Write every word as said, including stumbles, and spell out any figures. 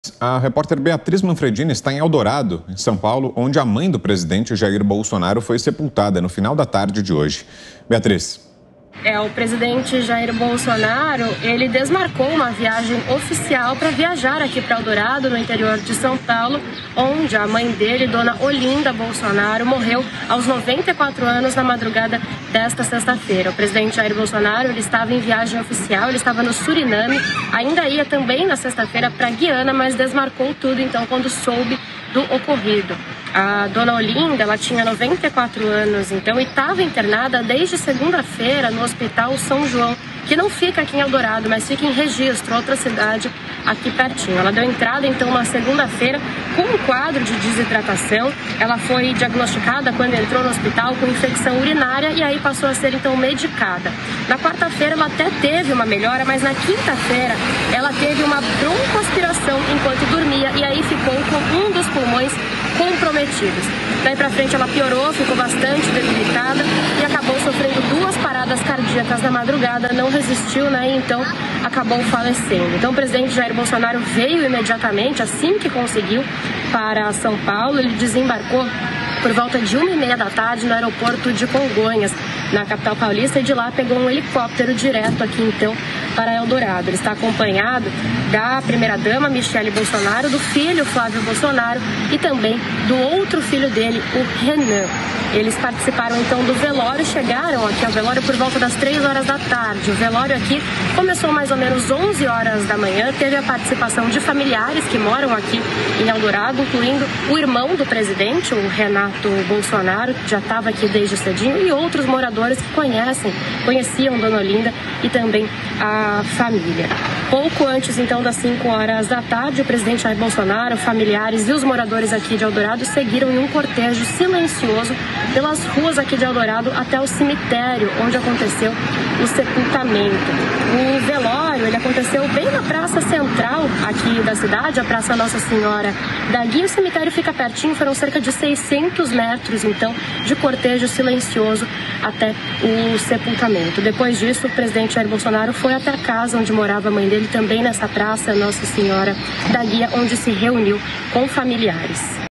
A repórter Beatriz Manfredini está em Eldorado, em São Paulo, onde a mãe do presidente Jair Bolsonaro foi sepultada no final da tarde de hoje. Beatriz. É, o presidente Jair Bolsonaro, ele desmarcou uma viagem oficial para viajar aqui para Eldorado, no interior de São Paulo, onde a mãe dele, dona Olinda Bolsonaro, morreu aos noventa e quatro anos na madrugada desta sexta-feira. O presidente Jair Bolsonaro, ele estava em viagem oficial, ele estava no Suriname, ainda ia também na sexta-feira para Guiana, mas desmarcou tudo então quando soube do ocorrido. A dona Olinda, ela tinha noventa e quatro anos, então, e estava internada desde segunda-feira no Hospital São João, que não fica aqui em Eldorado, mas fica em Registro, outra cidade aqui pertinho. Ela deu entrada, então, na segunda-feira com um quadro de desidratação. Ela foi diagnosticada quando entrou no hospital com infecção urinária e aí passou a ser, então, medicada. Na quarta-feira ela até teve uma melhora, mas na quinta-feira ela teve uma broncoaspiração enquanto dormia e aí ficou com um dos pulmões comprometidos. Daí pra frente ela piorou, ficou bastante debilitada e acabou sofrendo duas paradas cardíacas na madrugada, não resistiu, né, e então acabou falecendo. Então o presidente Jair Bolsonaro veio imediatamente, assim que conseguiu, para São Paulo. Ele desembarcou por volta de uma e meia da tarde no aeroporto de Congonhas, na capital paulista, e de lá pegou um helicóptero direto aqui, então, para Eldorado. Ele está acompanhado da primeira-dama, Michele Bolsonaro, do filho, Flávio Bolsonaro, e também do outro filho dele, o Renan. Eles participaram, então, do velório, chegaram aqui ao velório por volta das três horas da tarde. O velório aqui começou mais ou menos onze horas da manhã, teve a participação de familiares que moram aqui em Eldorado, incluindo o irmão do presidente, o Renato Bolsonaro, que já estava aqui desde cedinho, e outros moradores que conhecem, conheciam Dona Olinda e também a família. Pouco antes, então, das cinco horas da tarde, o presidente Jair Bolsonaro, familiares e os moradores aqui de Eldorado seguiram em um cortejo silencioso pelas ruas aqui de Eldorado até o cemitério, onde aconteceu o sepultamento. O velório, ele aconteceu bem na praça central aqui da cidade, a Praça Nossa Senhora da Guia. O cemitério fica pertinho, foram cerca de seiscentos metros, então, de cortejo silencioso até o sepultamento. Depois disso, o presidente Jair Bolsonaro foi até a casa onde morava a mãe dele, também nessa praça Nossa Senhora da Guia, onde se reuniu com familiares.